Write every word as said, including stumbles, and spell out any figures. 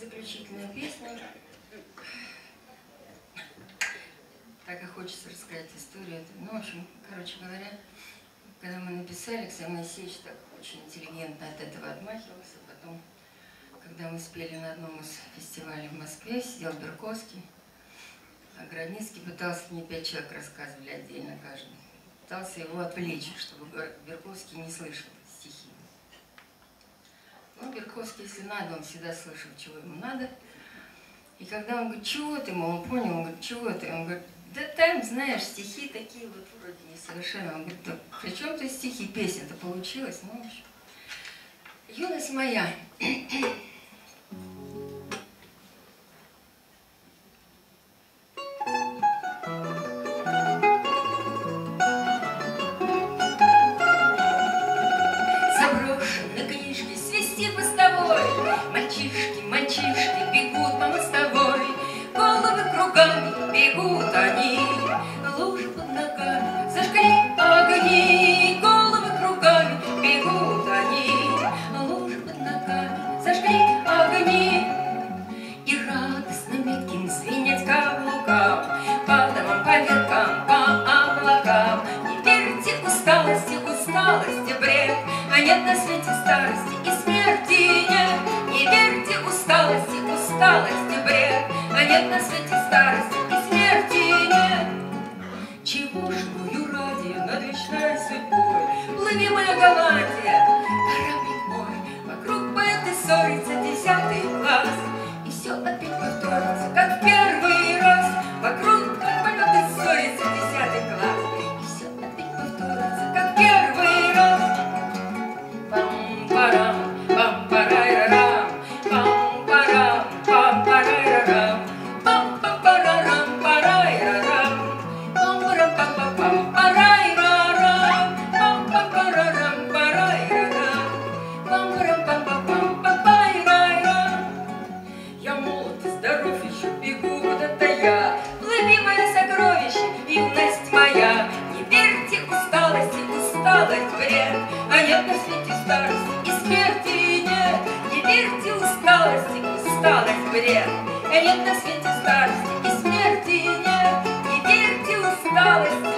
заключительная песня. Так и хочется рассказать историю. Ну, в общем, короче говоря, когда мы написали, Алексей Моисеевич так очень интеллигентно от этого отмахивался. Потом, когда мы спели на одном из фестивалей в Москве, сидел Берковский, а Градницкий пытался, мне пять человек рассказывали отдельно каждый, пытался его отвлечь, чтобы Берковский не слышал стихи. Ну, Берковский, если надо, он всегда слышал, чего ему надо. И когда он говорит, чего ты, мол, он понял, он говорит, чего ты? Он говорит, да там, знаешь, стихи такие вот вроде несовершенные. Он говорит, да при чем ты стихи, песня-то получилась? Ну, в общем, юность моя. Заброшены книжки, свисти постовой, мальчишки, мальчишки бегут по мостовой, головы кругами бегут они, лужи под ногами зажгли огни, головы кругами бегут они, лужи под ногами зажгли огни, и радостно метким звенеть каблукам, по домам, по веткам, по облакам. Не верьте усталости, усталости бред, а нет на свете старости и смерти нет. Не верьте усталости, усталости бред, а нет на свете старости и смерти нет. Чего живую ради над вечной судьбой? Плыви, моя Голландия, кораблик мой, вокруг поэты ссорится десятый класс, и все опять повторится, как в первый раз. Вокруг поэты ссорится десятый класс, и все опять повторится, как в первый раз. Пам-парам, пам-парай-рарам, пам-парам, пам-парай-рарам, пам-пам-парарам, парай-рарам, пам-парам-пам-пам-пам, парай-рарам, пам-пам-парарам, парай-рарам, пам-парам-пам-пам-пам, парай-рарам. Я молод и здоров, еще бегу куда-то я, плыви, мое сокровище, юность моя. Не верьте усталости, усталость бред, а нет на свете старости и смерти нет. Не верьте усталости, усталость бред, а нет на свете старости и смерти нет. Не верьте усталости,